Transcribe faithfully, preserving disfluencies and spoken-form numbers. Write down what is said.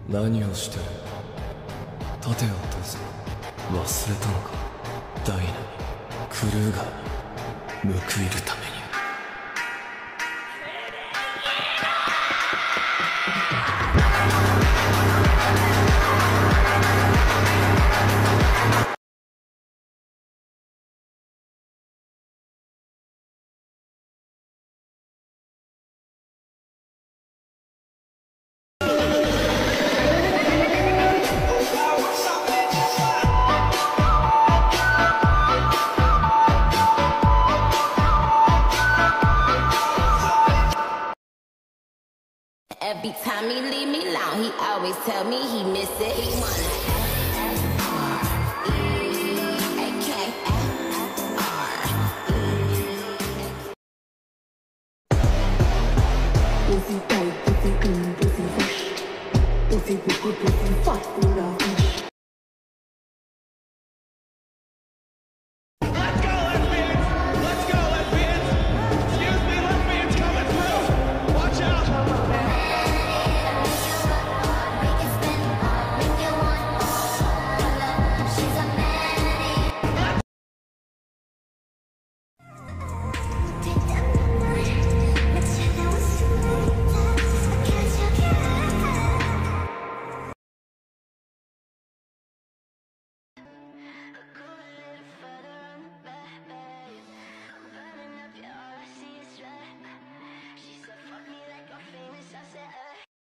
何をしてる。盾をどうぞ。忘れたのか。ダイナにクルーガーに報いるために。 Every time he leave me alone, he always tell me he miss it. He wanna